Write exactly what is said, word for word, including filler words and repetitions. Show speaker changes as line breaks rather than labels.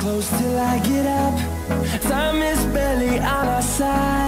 close till I get up. Time is barely on our side.